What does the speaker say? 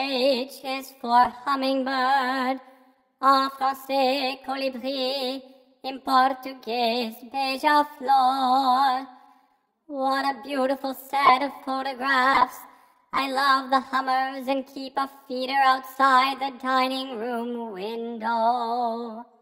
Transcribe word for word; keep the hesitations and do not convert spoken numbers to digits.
H is for hummingbird. En français, colibri. In Portuguese, beija-flor. What a beautiful set of photographs. I love the hummers and keep a feeder outside the dining room window.